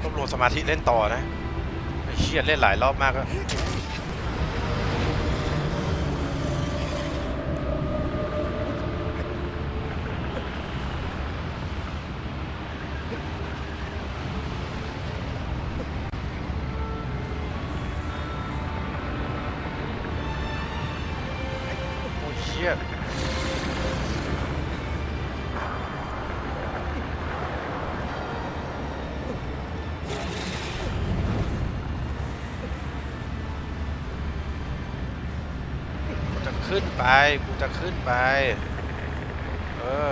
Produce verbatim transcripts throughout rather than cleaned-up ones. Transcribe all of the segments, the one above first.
วบรวมสมาธิเล่นต่อนะไอ้เชี่ยเล่นหลายรอบมากแล้วโอ้เชี่ยขึ้นไปกูจะขึ้นไปเออ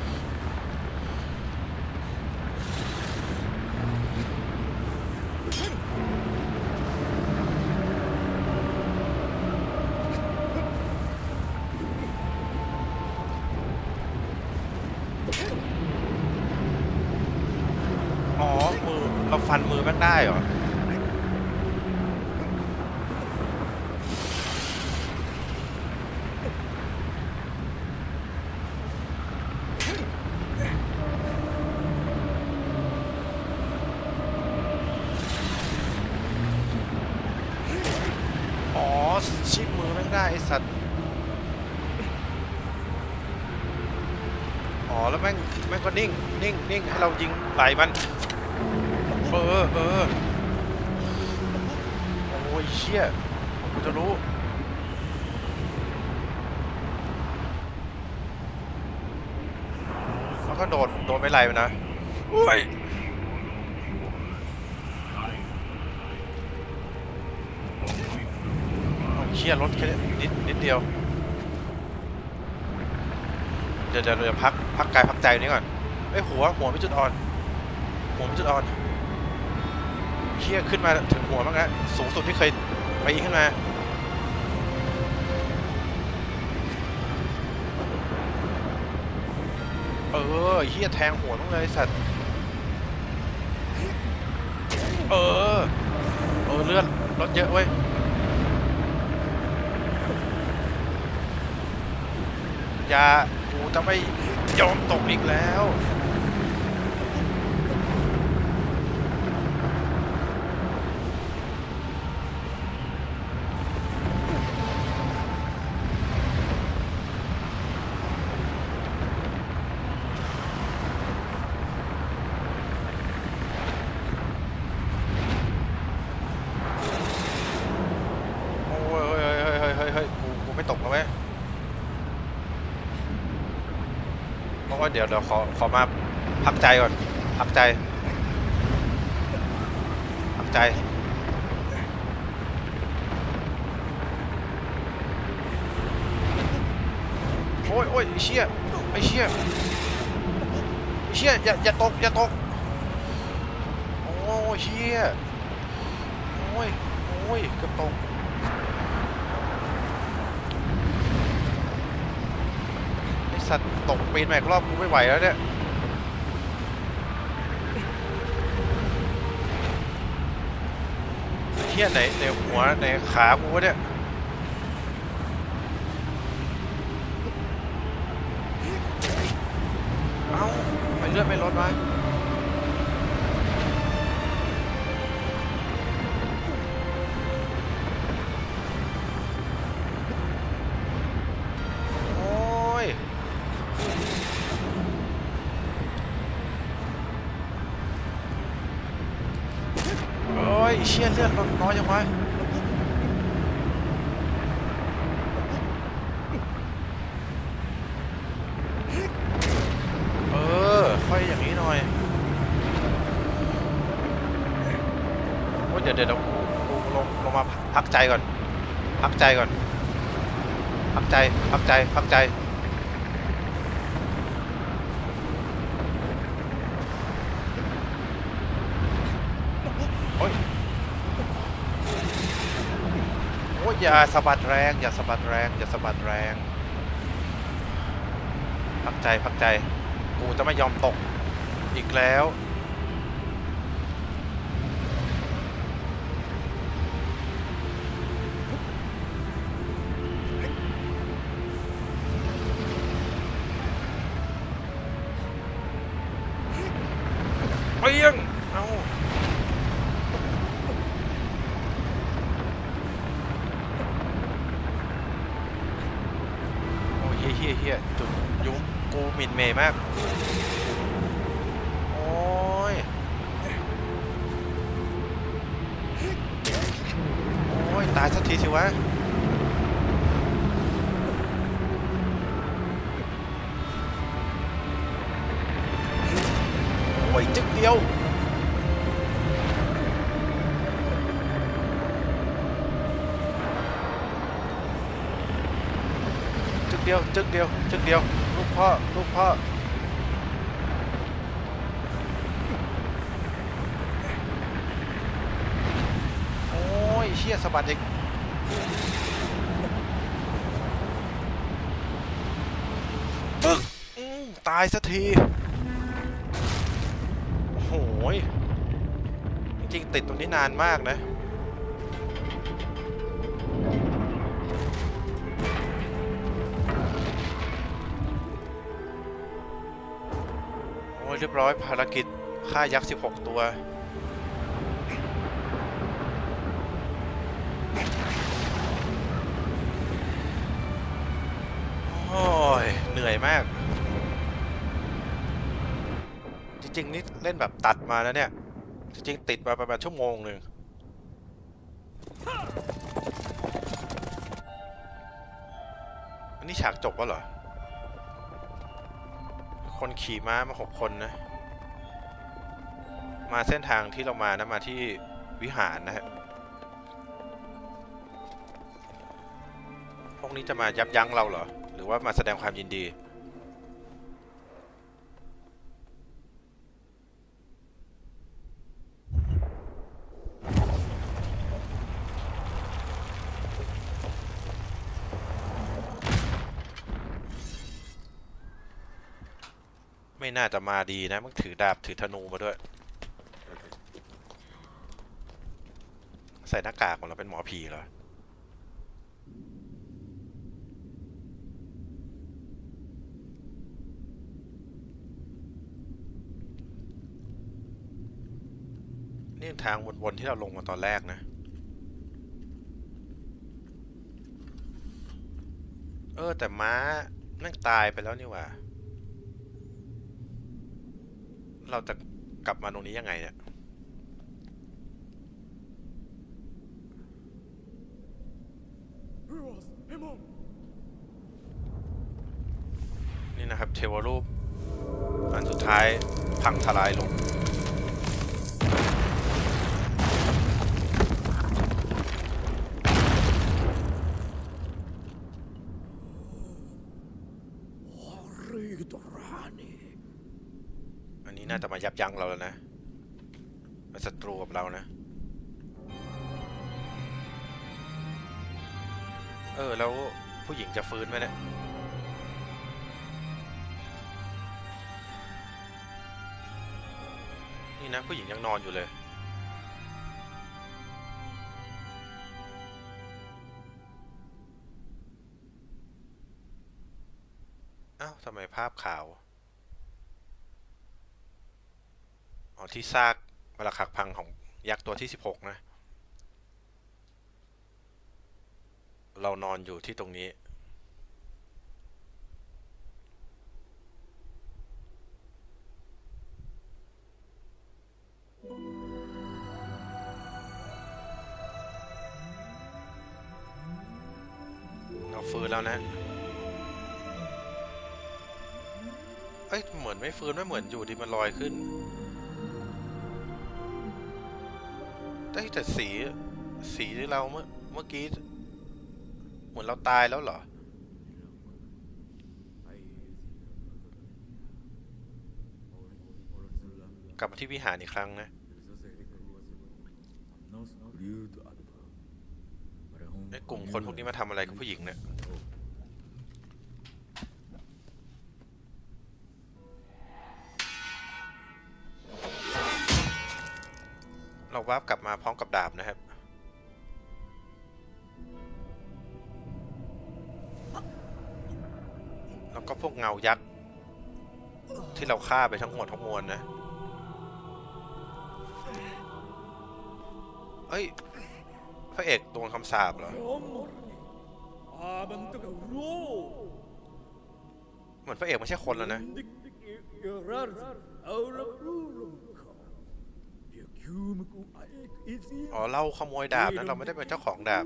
อ๋อมือเราฟันมือแม่งได้เหรอชิปมือแม่งได้ไอสัตว์อ๋อแล้วแม่งแม่งก็นิ่งนิ่งนิ่งให้เรายิงไหลมันเออเออโอ้ยเชี่ยผมจะรู้แล้วก็โดดโดดไม่ไหลมันนะอุ้ยเชี่ยรถแค่นิดนิดเดียวเดี๋ยวเดี๋ยวเดี๋ยวพักพักกายพักใจนี้ก่อนไอ้หัวหัวไม่จุดอ่อนหัวไม่จุดอ่อนเชี่ยขึ้นมาถึงหัวบ้างนะสูงสุดที่เคยไปยิงขึ้นมาเออเฮียแทงหัวต้องเลยสัตว์เออเออเลือดรถเยอะเว้ยอย่ากูจะไม่ยอมตกอีกแล้วโอ้ยเฮ้ยเฮ้ยเฮ้ยเฮ้ยเฮ้ยกูกูไม่ตกแล้วเว้ยเพราะว่าเดี๋ยวเดี๋ยวขอขอมาพักใจก่อนพักใจพักใจโอ้ยโอ้ยไอ้เชี่ยไอ้เชี่ยไอ้เชี่ยอย่าอย่าตกอย่าตกโอ้ยเชี่ยโอ้ยโอ้ยเกือบตกไอ้สัตว์ตกปีนใหม่รอบกูไม่ไหวแล้วเนี่ยเชี่ยไหนไหนหัวไหนขากูวะเนี่ยเอ้าไปเลือดไม่ลดมาโอ้ยโอ้ยเชี่ยเลือดลดน้อยยังไงเออค่อยอย่างนี้หน่อยโอ้ยเดี๋ยวเดี๋ยวกูลงลงมาพักใจก่อนพักใจก่อนพักใจพักใจพักใจโอ้ยโอ้ยอย่าสะบัดแรงอย่าสะบัดแรงอย่าสะบัดแรงพักใจพักใจกูจะไม่ยอมตกอีกแล้วเปี้ยงเอ้าหมิ่นเมย์มากโอ้ยโอ้ยตายสักทีสิวะโอ้ยจึ๊กเดียวจึ๊กเดียวจึ๊กเดียวจึ๊กเดียวลูกพ่อลูกพ่อโอ้ยเชี่ยสะบัดอีกปึ๊กตายสักทีโอ้โหจริงๆติดตรงนี้นานมากนะเรียบร้อยภารกิจฆ่ายักษ์สิบหกตัวโอ้ยเหนื่อยมากจริงๆนี่เล่นแบบตัดมาแล้วเนี่ยจริงๆติดมาประมาณชั่วโมงหนึ่งอันนี้ฉากจบแล้วเหรอคนขี่ม้ามาหกคนนะมาเส้นทางที่เรามานะมาที่วิหารนะฮะพวกนี้จะมายับยั้งเราเหรอหรือว่ามาแสดงความยินดีไม่น่าจะมาดีนะมึงถือดาบถือธนูมาด้วยใส่หน้ากากของเราเป็นหมอผีเหรอนี่ทางวนๆที่เราลงมาตอนแรกนะเออแต่ม้านั่งตายไปแล้วนี่หว่าเราจะกลับมาตรงนี้ยังไงเนี่ยนี่นะครับเทวรูปอันสุดท้ายพังทลายลงอันนี้น่าจะมายับยั้งเราแล้วนะเป็นศัตรูกับเรานะเออแล้วผู้หญิงจะฟื้นไหมเนี่ยนี่นะผู้หญิงยังนอนอยู่เลยอ้าวทำไมภาพขาวอ๋อที่ซากปรักหักพังของยักษ์ตัวที่สิบหกนะเรานอนอยู่ที่ตรงนี้เราฟื้นแล้วนะเอ้ยเหมือนไม่ฟื้นไม่เหมือนอยู่ดีมันลอยขึ้นแต่สีสีที่เราเมื่อเมื่อกี้เหมือนเราตายแล้วเหรอกลับมาที่วิหารอีกครั้งนะไอ้กลุ่มคนพวกนี้มาทำอะไรกับผู้หญิงเนี่ยเราวาร์ปกลับมาพร้อมกับดาบนะครับแล้วก็พวกเงายักษ์ที่เราฆ่าไปทั้งหมดทั้งมวลนะเอ้ยพระเอกโดนคำสาปเหรอเหมือนพระเอกไม่ใช่คนแล้วนะอ๋อเราขโมยดาบนะเราไม่ได้เป็นเจ้าของดาบ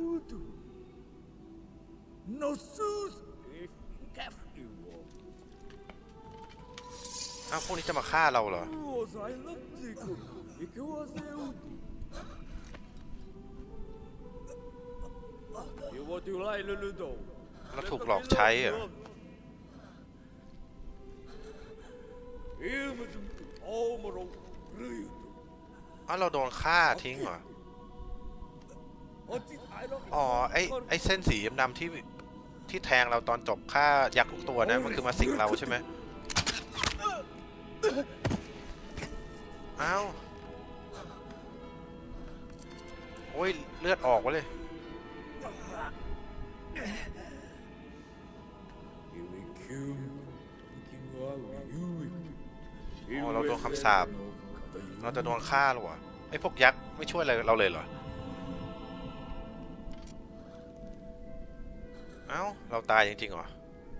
อ้าวพวกนี้จะมาฆ่าเราเหรอเราถูกหลอกใช้เหรออ้าวเราโดนฆ่าทิ้งเหรออ๋อไอไอเส้นสีดำๆที่ที่แทงเราตอนจบฆ่ายักษ์ทุกตัวนะมันคือมาสิงเราใช่ไหมอ้าวโอ้ยเลือดออกวะเลยอ๋อเราโดนคำสาปเราจะโดนฆ่าหรอไอพวกยักษ์ไม่ช่วยอะไรเราเลยเหรอเอ้าเราตายจริงๆเหรอ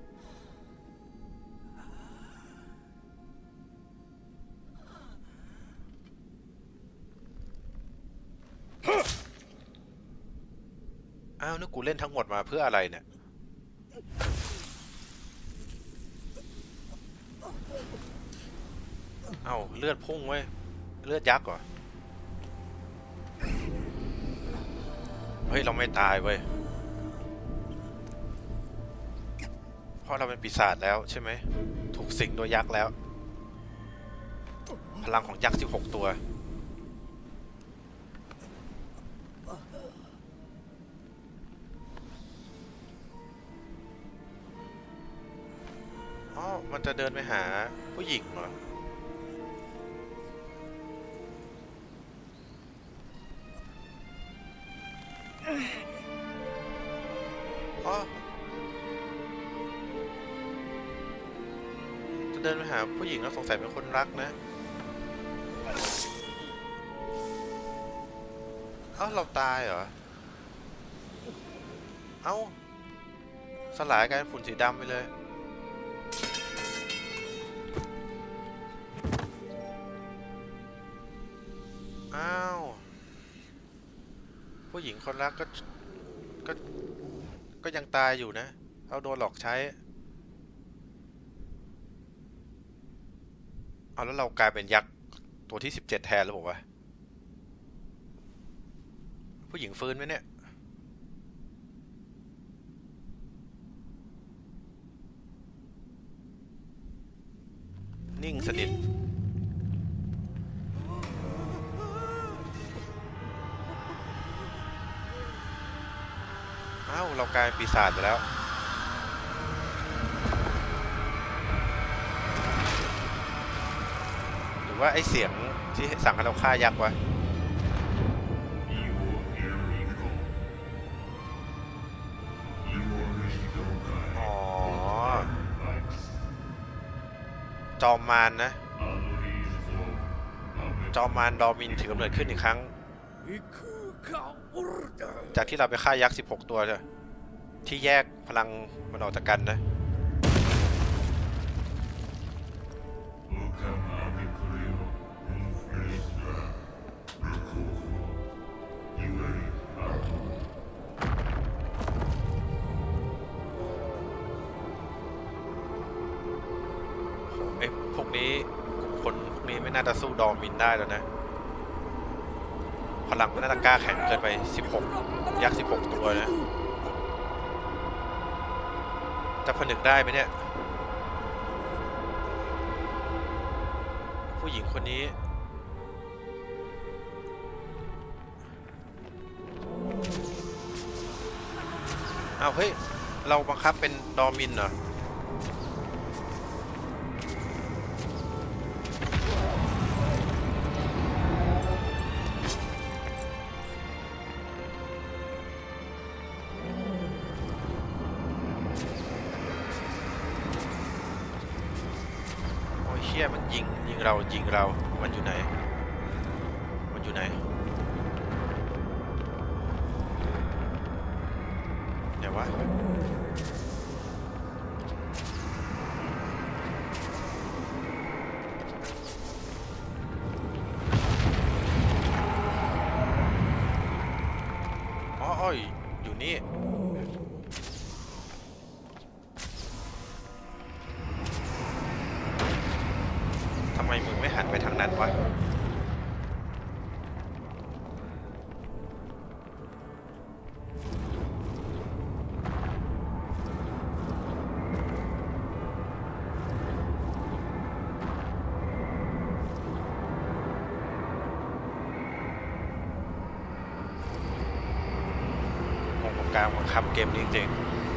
อ้าวนึกกูเล่นทั้งหมดมาเพื่ออะไรเนี่ยเอ้าเลือดพุ่งเว้ยเลือดยักษ์เหรอเฮ้ยเราไม่ตายเว้ยเพราะเราเป็นปีศาจแล้วใช่ไหมถูกสิงโดยยักษ์แล้วพลังของยักษ์สิบหกตัวอ๋อมันจะเดินไปหาผู้หญิงเหรออ๋อจะเดินไปหาผู้หญิงแล้วสงสัยเป็นคนรักนะเอ้าเราตายเหรอเอ้าสลายกลายเป็นฝุ่นสีดำไปเลยอ้าวผู้หญิงคนรักก็ก็ก็ยังตายอยู่นะเราโดนหลอกใช้เอาแล้วเรากลายเป็นยักษ์ตัวที่สิบเจ็ดแทนแล้วบอกว่าผู้หญิงฟื้นไหมเนี่ยนิ่งสนิทอ้าวเรากลายเป็นปีศาจไปแล้วหรือว่าไอเสียงที่สั่งให้เราฆ่ายักษ์วะอ๋อจอมมารนะจอมมารดอมินถือกำเนิดขึ้นอีกครั้งจากที่เราไปฆ่ายักษ์สิบหกตัวจ้ะที่แยกพลังมันออกจากกันนะไอ้พวกนี้คนพวกนี้ไม่น่าจะสู้ดอมินได้แล้วนะพลังมันน่าจะกล้าแข็งเกินไปสิบหกยักษ์สิบหกตัวนะจะผนึกได้ไหมเนี่ยผู้หญิงคนนี้อ้าวเฮ้ยเราบังคับเป็นดอมินเหรอเชี่ยมันยิงยิงเรายิงเรามันอยู่ไหนมันอยู่ไหนเดี๋ยววะยอยู่นี่ทำไมมึงไม่หันไปทางนั้นวะการบังคับเกมจริง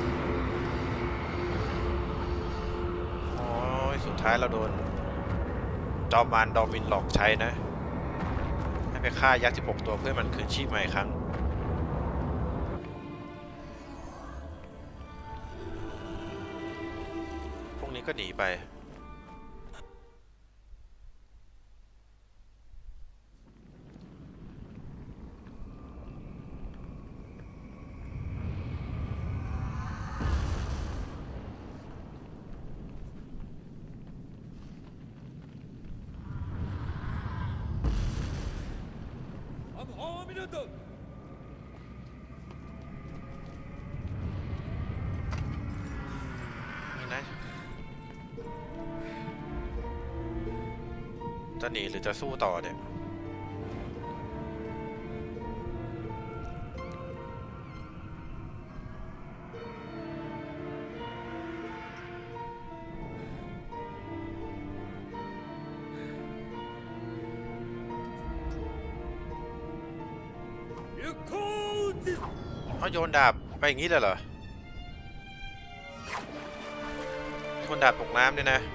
ๆโอ้ยสุดท้ายเราโดนจอมมารดอมินหลอกใช้นะให้ไปฆ่ายักษ์สิบหกตัวเพื่อมันคืนชีพใหม่ครั้งพวกนี้ก็หนีไปจะหนีหรือจะสู้ต่อเนี่ยเขาโยนดาบไปอย่างนี้เลยเหรอโยนดาบตกน้ำเนี่ยนะ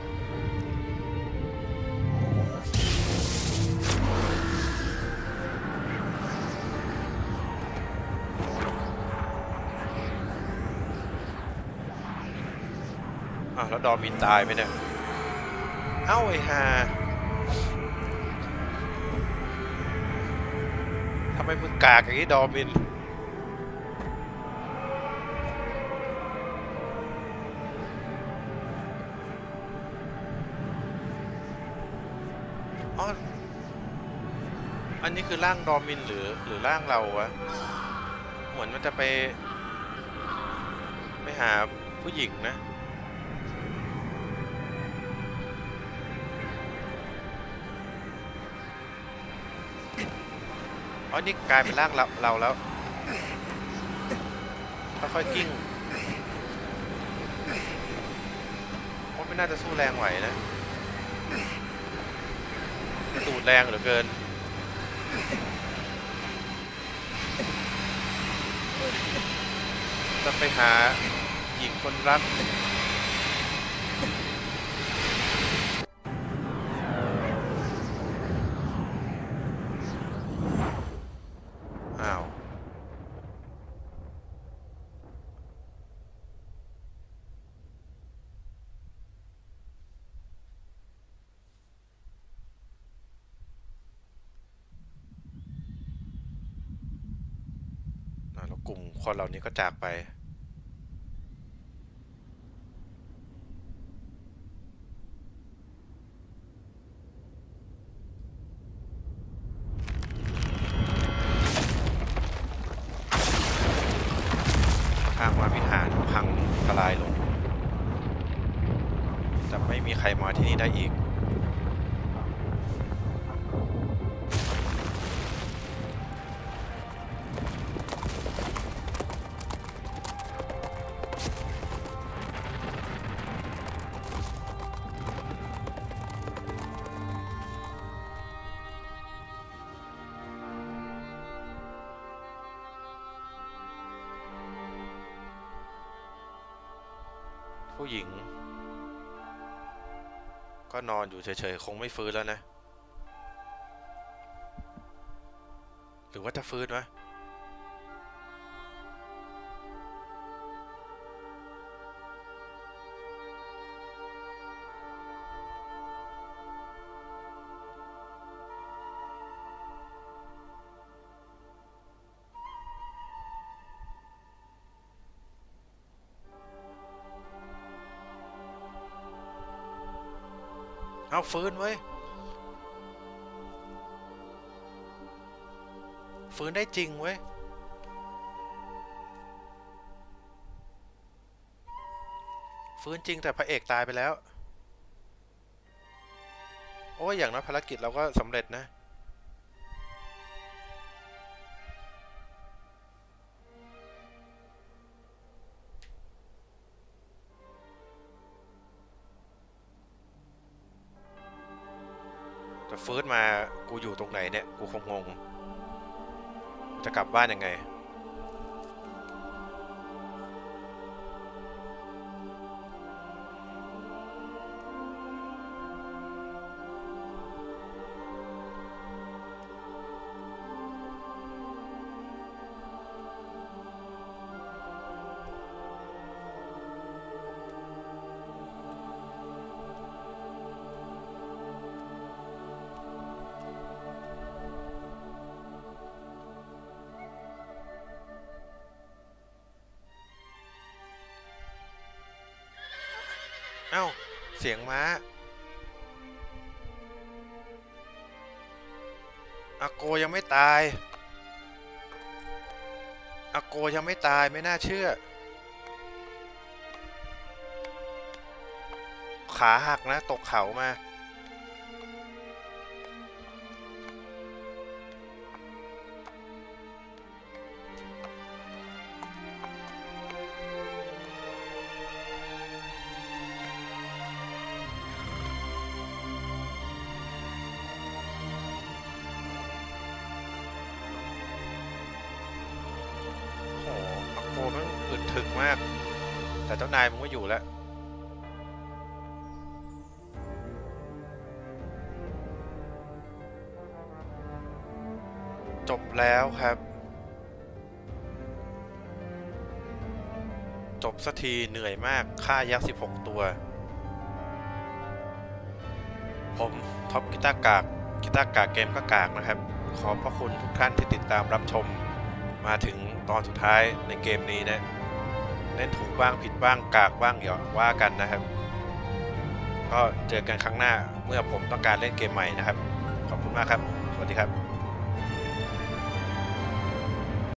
แล้วดอมินตายไหมเนี่ยเอ้าไอ้ห่าทำไมมึงกากอย่างนี้ดอมินอ๋ออันนี้คือร่างดอมินหรือหรือร่างเราวะเหมือนมันจะไปไปหาผู้หญิงนะอ๋อนี่กลายเป็นร่างเราเราแล้วค่อยๆกิ้งโอ้ไม่น่าจะสู้แรงไหวนะตูดแรงเหลือเกินจะไปหาหญิงคนรักอ้าวแล้วกลุ่มคนเหล่านี้ก็จากไปทางมาวิหารพังทลายลงจะไม่มีใครมาที่นี่ได้อีกผู้หญิงก็นอนอยู่เฉยๆคงไม่ฟื้นแล้วนะหรือว่าจะฟื้นวะเอาฟื้นเว้ยฟื้นได้จริงเว้ยฟื้นจริงแต่พระเอกตายไปแล้วโอ้ยอย่างน้อยภารกิจเราก็สำเร็จนะแต่ฟื้นมากูอยู่ตรงไหนเนี่ยกูคงงงจะกลับบ้านยังไงเอ้าเสียงม้าอาโกยังไม่ตายอาโกยังไม่ตายไม่น่าเชื่อขาหักนะตกเขามาโอ้มันอึดถึกมากแต่เจ้านายมึงไม่อยู่แล้วจบแล้วครับจบสักทีเหนื่อยมากฆ่ายักษ์สิบหกตัวผมท็อปกีตาร์กากกีตาร์กากเกมก็กากนะครับขอบพระคุณทุกท่านที่ติดตามรับชมมาถึงตอนสุดท้ายในเกมนี้นะเล่นถูกบ้างผิดบ้างกากบ้างอย่าว่ากันนะครับก็เจอกันครั้งหน้าเมื่อผมต้องการเล่นเกมใหม่นะครับขอบคุณมากครับสวัสดีครับ